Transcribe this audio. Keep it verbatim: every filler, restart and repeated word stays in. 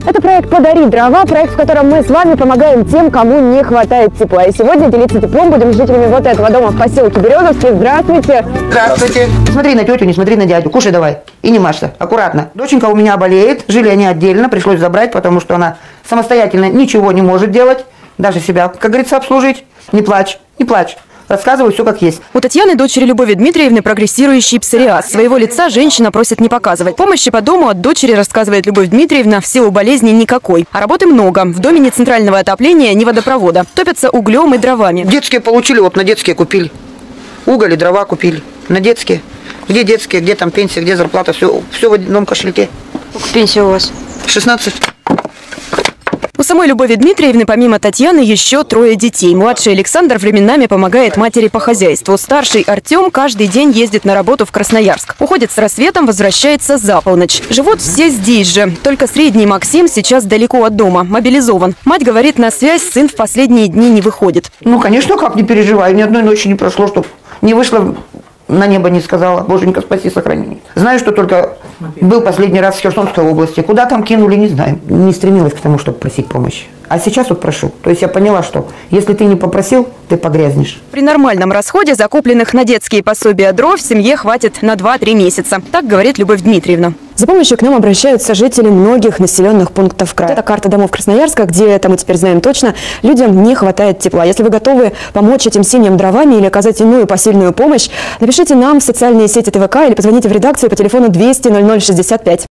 Это проект «Подари дрова», проект, в котором мы с вами помогаем тем, кому не хватает тепла. И сегодня делиться теплом будем с жителями вот этого дома в поселке Березовский. Здравствуйте. Здравствуйте. Смотри на тетю, не смотри на дядю. Кушай давай. И не машься. Аккуратно. Доченька у меня болеет. Жили они отдельно. Пришлось забрать, потому что она самостоятельно ничего не может делать. Даже себя, как говорится, обслужить. Не плачь, не плачь. Рассказываю все как есть. У Татьяны, дочери Любови Дмитриевны, прогрессирующий псориаз. Своего лица женщина просит не показывать. Помощи по дому от дочери, рассказывает Любовь Дмитриевна, в силу болезни никакой. А работы много. В доме ни центрального отопления, ни водопровода. Топятся углем и дровами. Детские получили, вот на детские купили. Уголь и дрова купили. На детские. Где детские, где там пенсия, где зарплата. Все, все в одном кошельке. Сколько пенсия у вас? шестнадцать. У самой Любови Дмитриевны, помимо Татьяны, еще трое детей. Младший Александр временами помогает матери по хозяйству. Старший Артем каждый день ездит на работу в Красноярск. Уходит с рассветом, возвращается за полночь. Живут все здесь же. Только средний Максим сейчас далеко от дома, мобилизован. Мать говорит, на связь сын в последние дни не выходит. Ну, конечно, как не переживаю. Ни одной ночи не прошло, чтобы не вышло, на небо не сказала. Боженька, спаси, сохрани. Знаю, что только был последний раз в Херсонской области. Куда там кинули, не знаю. Не стремилась к тому, чтобы просить помощи. А сейчас вот прошу. То есть я поняла, что если ты не попросил, ты погрязнешь. При нормальном расходе закупленных на детские пособия дров семье хватит на два-три месяца. Так говорит Любовь Дмитриевна. За помощью к нам обращаются жители многих населенных пунктов края. Это карта домов Красноярска, где, это мы теперь знаем точно, людям не хватает тепла. Если вы готовы помочь этим семьям дровами или оказать иную посильную помощь, напишите нам в социальные сети ТВК или позвоните в редакцию по телефону двести ноль ноль шестьдесят пять.